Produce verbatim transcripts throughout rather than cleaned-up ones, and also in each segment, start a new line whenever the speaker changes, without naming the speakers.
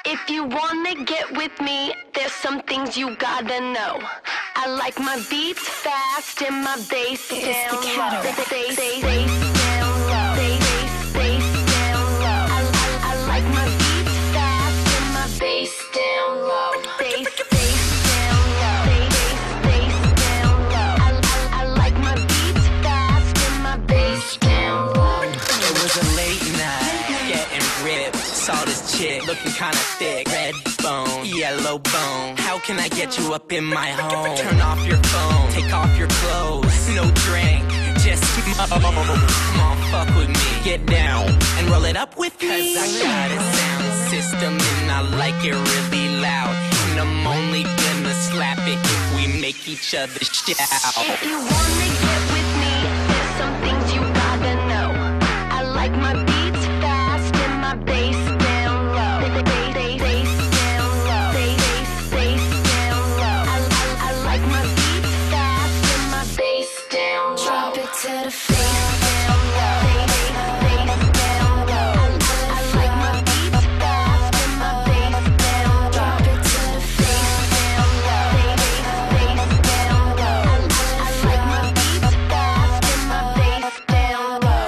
If you wanna get with me, there's some things you gotta know. I like my beats fast and my bass down low. Bass, bass, bass down low. Bass, bass down low. I, I, I like my beats fast and my bass down low. Bass, bass down low. Bass, bass down low. I, I, I like my beats fast and my bass down low.
It was a late night, getting ripped. Saw this chick looking kinda thick. Red bone, yellow bone. How can I get you up in my home? Turn off your phone, take off your clothes. No drink, just smoke. Come on, fuck with me. Get down and roll it up with me. Cause I got a sound system and I like it really loud. And I'm only gonna slap it if we make each other shout.
If you wanna get with me, there's some things you gotta know. I like my beats fast and my bass down low. Bass, bass, bass down low. Bass, bass down low. I, I, I like my beats fast and my bass down low. Drop it to the face down low. Bass, bass down low. I, I like my beats fast and my bass down low. Drop it to the face down low. Bass, bass down low. I, I like my beats fast and my bass down low.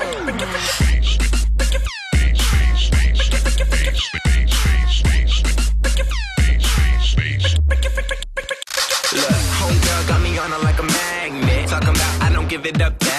Look, homegirl got me on her like a magnet. Talking about I don't give it up that